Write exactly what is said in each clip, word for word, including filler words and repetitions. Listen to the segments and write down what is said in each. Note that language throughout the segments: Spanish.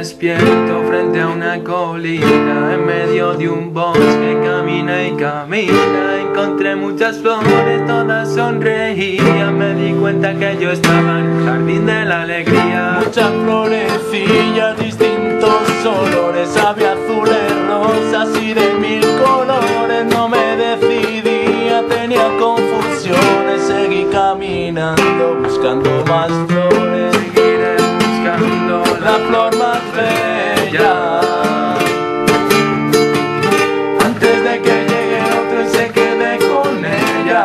despierto frente a una colina, en medio de un bosque, camina y camina. Encontré muchas flores, todas sonreían. Me di cuenta que yo estaba en el jardín de la alegría. Muchas florecillas, distintos olores, había azules, rosas y de mil colores. No me decidía, tenía confusiones, seguí caminando buscando más flores. Seguiré buscando la flor más bella, antes de que llegue otro y se quede con ella.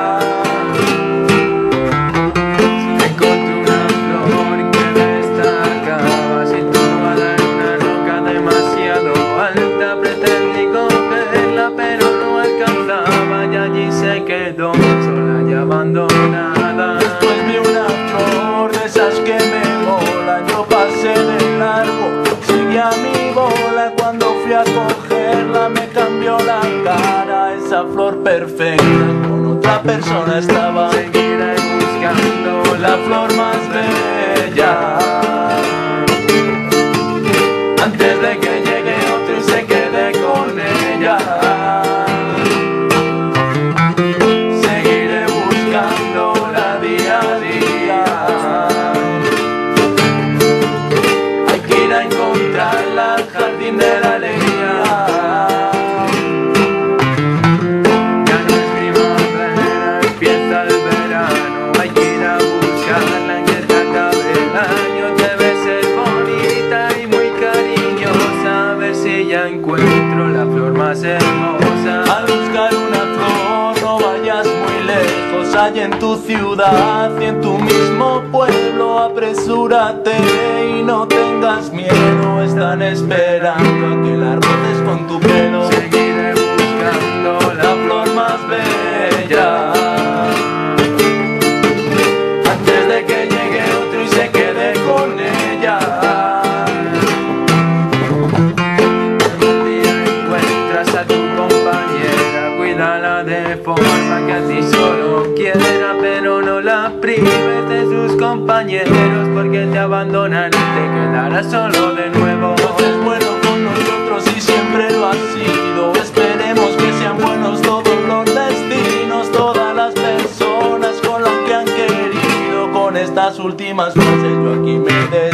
Encontré una flor que destacaba, situada en una roca demasiado alta. Pretendí cogerla pero no alcanzaba, y allí se quedó sola y abandonada. Después vi una flor de esas que me molan, yo pasé de largo, seguía mi bola. Cuando fui a cogerla me cambió la cara, esa flor perfecta con otra persona estaba. Seguiré buscando La flor más bella, antes de que llegue otro y se quede con ella. Seguiré buscándola día a día, hay que ir a encontrarla al jardín de la alegría. Ya no es primavera, empieza el verano. Hay que ir a buscarla en que se acabe el año. Debe ser bonita y muy cariñosa, a ver si ya encuentro la flor más hermosa. Al buscar una flor no vayas muy lejos, hay en tu ciudad y en tu mismo pueblo. Apresúrate y no tengas miedo, están esperando a que la roces con tu pelo. Seguiré buscando La flor más bella, antes de que llegue otro y se quede con ella. Un día encuentras a tu compañera, cuídala de forma que a ti solo quiera, pero no la prives de sus compañeros, porque te abandonará y te quedarás solo de nuevo. Dios es bueno con nosotros y siempre lo ha sido. Esperemos que sean buenos todos los destinos, todas las personas con las que han querido. Con estas últimas frases yo aquí me despido.